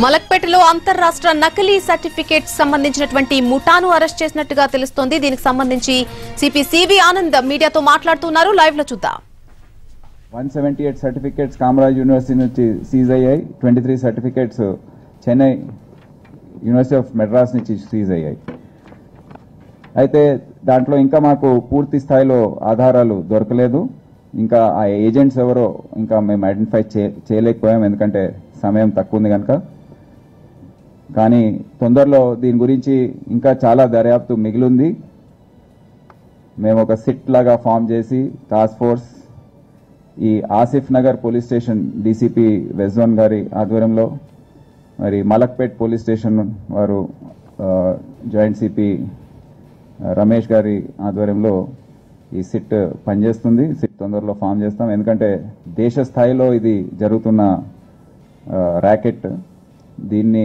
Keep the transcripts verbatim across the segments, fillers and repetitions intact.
మలక్పేటలో అంతర్రాష్ట్ర నకిలీ సర్టిఫికేట్స్ సంబంధించినటువంటి ముఠాను అరెస్ట్ చేసినట్టుగా తెలుస్తోంది. దీనికి సంబంధించి సిపి సివి ఆనంద్ మీడియాతో మాట్లాడుతున్నారు. లైవ్ లో చూద్దాం. One seventy eight certificates Kamaraj university నుంచి సీజ్ అయ్యాయి. Twenty three certificates Chennai university of Madras నుంచి సీజ్ అయ్యాయి. అయితే దాంట్లో ఇంకా మాకు పూర్తి స్థాయిలో ఆధారాలు దొరకలేదు. ఇంకా ఆ ఏజెంట్స్ ఎవరో ఇంకా మేము ఐడెంటిఫై చేయలేకపోయాం, ఎందుకంటే సమయం తక్కువ ఉంది కనుక. కానీ తొందరలో దీని గురించి ఇంకా చాలా దర్యాప్తు మిగిలింది. మేము ఒక సిట్ లాగా ఫామ్ చేసి టాస్క్ ఫోర్స్ ఈ Asif Nagar police station DCP west zone గారి ఆధ్వర్యంలో, మరి మలక్పేట్ పోలీస్ స్టేషన్ వారు జాయింట్ సిపి రమేష్ గారి ఆధ్వర్యంలో ఈ సిట్ పనిచేస్తుంది. సిట్ తొందరలో ఫామ్ చేస్తాం, ఎందుకంటే దేశ స్థాయిలో ఇది జరుగుతున్న ర్యాకెట్. దీన్ని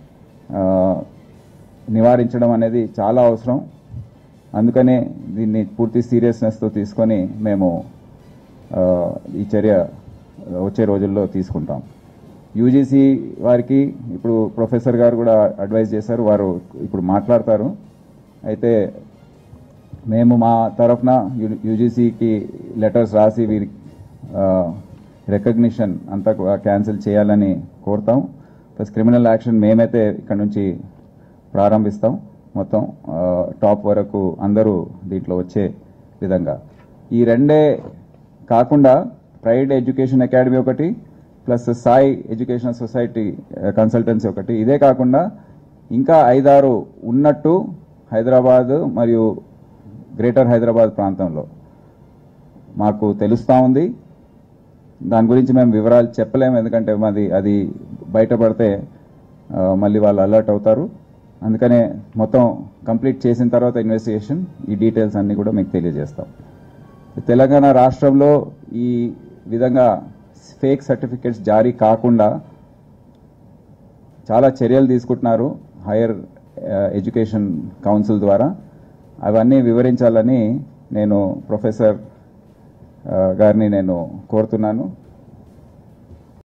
నివారించడం అనేది చాలా అవసరం. అందుకనే దీన్ని పూర్తి సీరియస్నెస్తో తీసుకొని మేము ఈ చర్య వచ్చే రోజుల్లో తీసుకుంటాం. యూజీసీ వారికి ఇప్పుడు ప్రొఫెసర్ గారు కూడా అడ్వైజ్ చేశారు, వారు ఇప్పుడు మాట్లాడతారు. అయితే మేము మా తరఫున యూజీసీకి లెటర్స్ రాసి వీరి రికగ్నిషన్ అంతా క్యాన్సిల్ చేయాలని కోరుతాం. ప్లస్ క్రిమినల్ యాక్షన్ మేమైతే ఇక్కడ నుంచి ప్రారంభిస్తాం, మొత్తం టాప్ వరకు అందరూ దీంట్లో వచ్చే విధంగా. ఈ రెండే కాకుండా ప్రైడ్ ఎడ్యుకేషన్ అకాడమీ ఒకటి, plus Sai educational society consultancy ఒకటి. ఇదే కాకుండా ఇంకా ఐదారు ఉన్నట్టు హైదరాబాద్ మరియు గ్రేటర్ హైదరాబాద్ ప్రాంతంలో మాకు తెలుస్తూ ఉంది. దాని గురించి మేము వివరాలు చెప్పలేము, ఎందుకంటే మాది అది బయటపడితే మళ్ళీ వాళ్ళు అలర్ట్ అవుతారు. అందుకనే మొత్తం కంప్లీట్ చేసిన తర్వాత ఇన్వెస్టిగేషన్ ఈ డీటెయిల్స్ అన్నీ కూడా మీకు తెలియజేస్తాం. తెలంగాణ రాష్ట్రంలో ఈ విధంగా ఫేక్ సర్టిఫికేట్స్ జారీ కాకుండా చాలా చర్యలు తీసుకుంటున్నారు హైయర్ ఎడ్యుకేషన్ కౌన్సిల్ ద్వారా. అవన్నీ వివరించాలని నేను ప్రొఫెసర్ గారిని నేను కోరుతున్నాను.